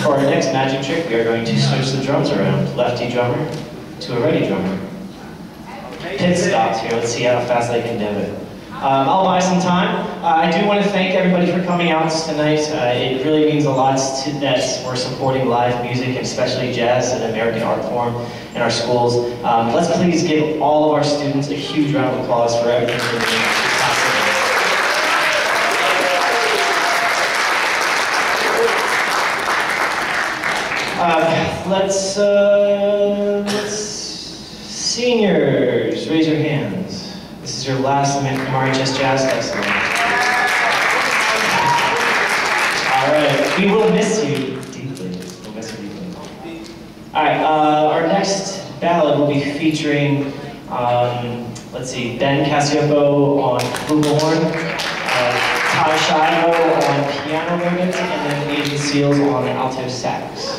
For our next magic trick, we are going to switch the drums around. Lefty drummer to a righty drummer. Pit stops here. Let's see how fast I can do it. I'll buy some time. I do want to thank everybody for coming out tonight. It really means a lot that we're supporting live music, and especially jazz, an American art form in our schools. Let's please give all of our students a huge round of applause for everything they're doing. Seniors, raise your hands. This is your last MRHS Jazz Festival. All right, we will miss you deeply. We'll miss you deeply. All right, our next ballad will be featuring, let's see, Ben Cassioppo on flugelhorn, Ty Shivo on piano ribbons, and then Aiden Seals on alto sax.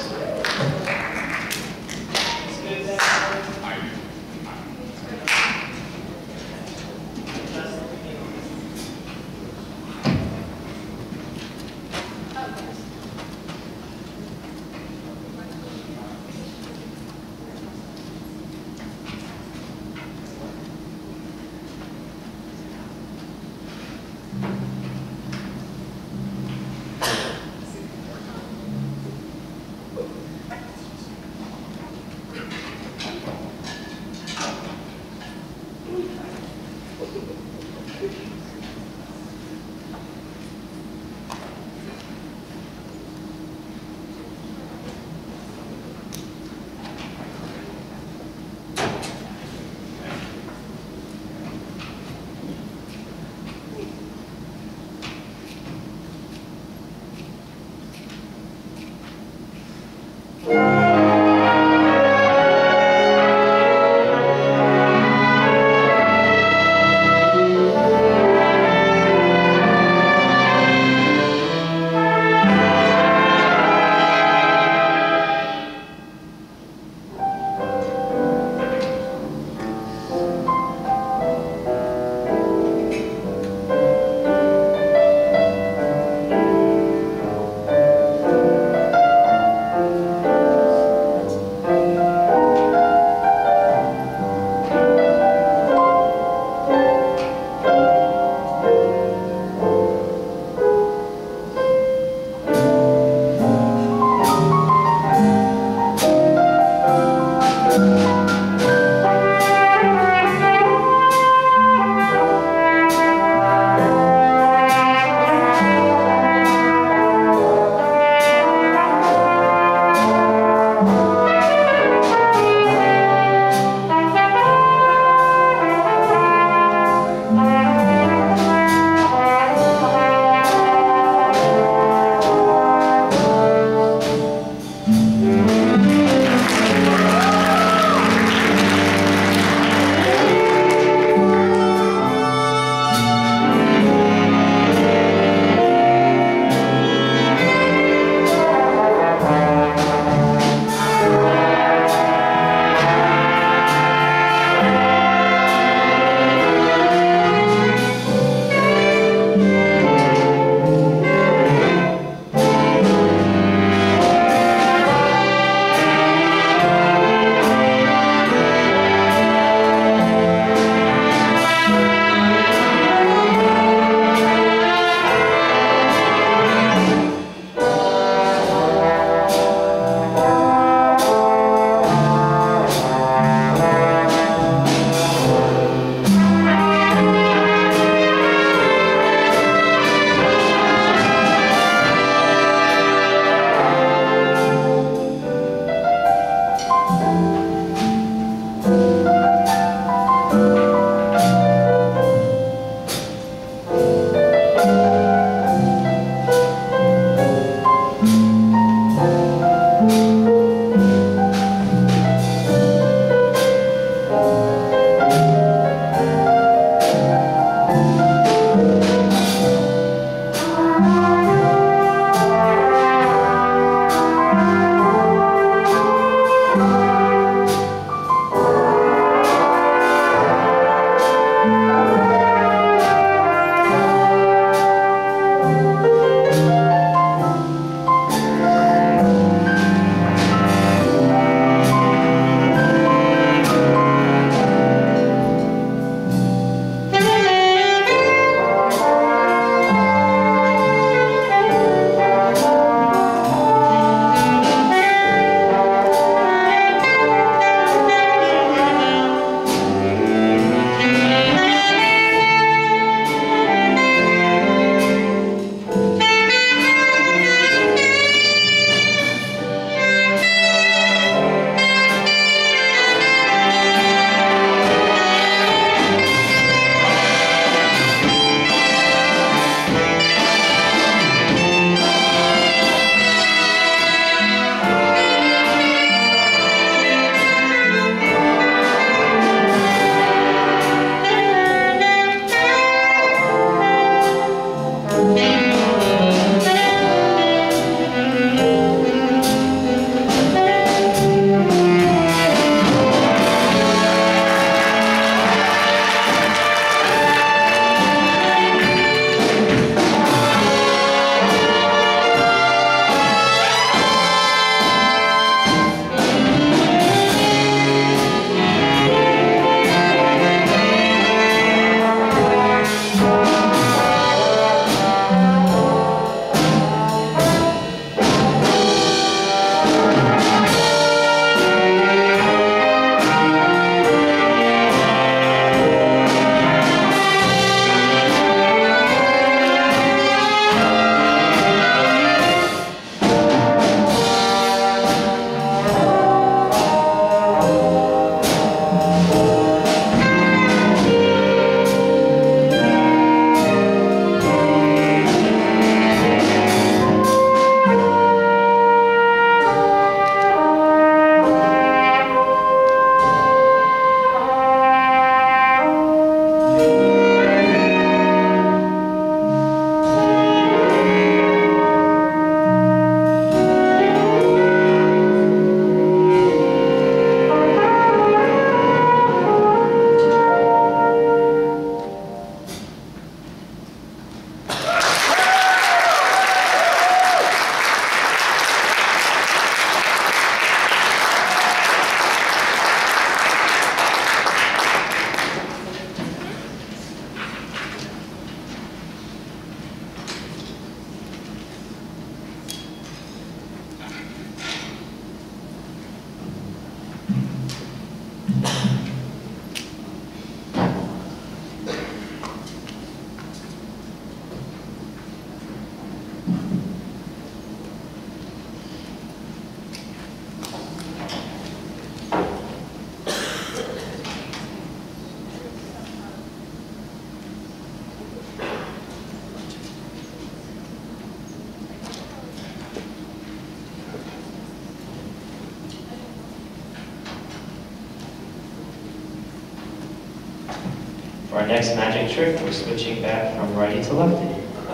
For our next magic trick, we're switching back from righty to lefty.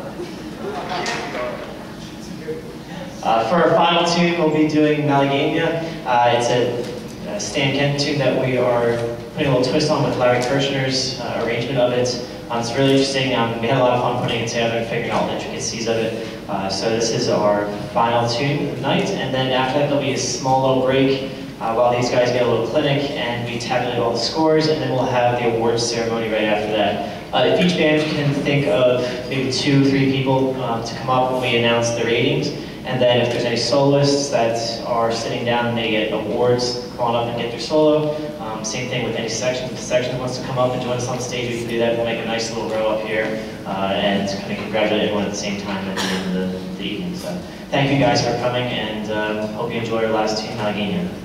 For our final tune, we'll be doing Malagamia. It's a Stan Kenton tune that we are putting a little twist on with Larry Kirshner's arrangement of it. It's really interesting. We had a lot of fun putting it together and figuring out all the intricacies of it. So this is our final tune of the night, and then after that there'll be a small little break while these guys get a little clinic and we tabulate all the scores, and then we'll have the awards ceremony right after that. If each band can think of maybe 2 or 3 people to come up when we announce the ratings, and then if there's any soloists that are sitting down and they get awards, come on up and get their solo. Same thing with any section. If the section wants to come up and join us on stage, we can do that. We'll make a nice little row up here and kind of congratulate everyone at the same time at the end of the evening. So thank you guys for coming, and hope you enjoy our last tune, Malagamia.